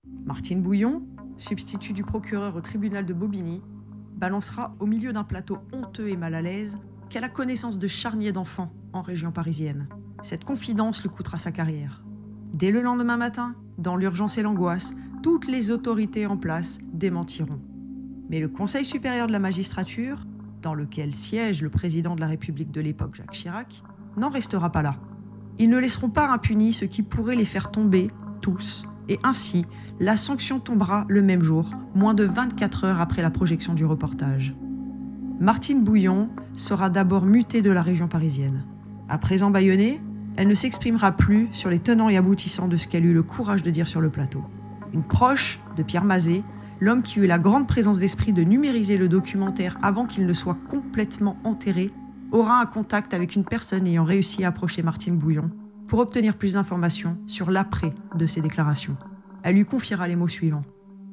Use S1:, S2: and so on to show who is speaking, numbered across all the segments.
S1: Martine Bouillon, substitut du procureur au tribunal de Bobigny, balancera au milieu d'un plateau honteux et mal à l'aise qu'elle a connaissance de charniers d'enfants en région parisienne. Cette confidence lui coûtera sa carrière. Dès le lendemain matin, dans l'urgence et l'angoisse, toutes les autorités en place démentiront. Mais le Conseil supérieur de la magistrature, dans lequel siège le président de la République de l'époque, Jacques Chirac, n'en restera pas là. Ils ne laisseront pas impunis ce qui pourrait les faire tomber, tous, et ainsi, la sanction tombera le même jour, moins de 24 heures après la projection du reportage. Martine Bouillon sera d'abord mutée de la région parisienne. À présent bâillonnée, elle ne s'exprimera plus sur les tenants et aboutissants de ce qu'elle eut le courage de dire sur le plateau. Une proche de Pierre Mazet, l'homme qui eut la grande présence d'esprit de numériser le documentaire avant qu'il ne soit complètement enterré, aura un contact avec une personne ayant réussi à approcher Martine Bouillon pour obtenir plus d'informations sur l'après de ses déclarations. Elle lui confiera les mots suivants.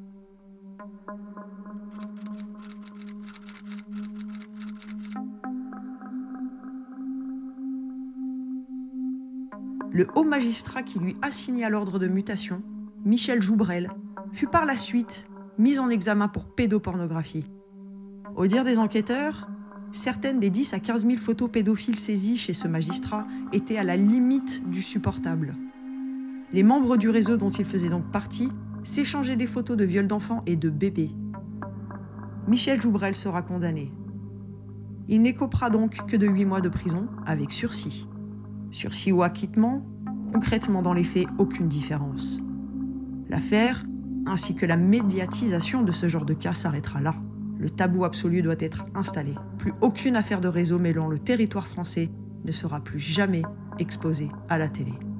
S1: Le haut magistrat qui lui assigna l'ordre de mutation, Michel Joubrel, fut par la suite mis en examen pour pédopornographie. Au dire des enquêteurs, certaines des 10 à 15 000 photos pédophiles saisies chez ce magistrat étaient à la limite du supportable. Les membres du réseau dont il faisait donc partie s'échangeaient des photos de viols d'enfants et de bébés. Michel Joubrel sera condamné. Il n'écopera donc que de 8 mois de prison avec sursis. Sursis ou acquittement, concrètement dans les faits, aucune différence. L'affaire, ainsi que la médiatisation de ce genre de cas s'arrêtera là. Le tabou absolu doit être installé. Plus aucune affaire de réseau mêlant le territoire français ne sera plus jamais exposée à la télé.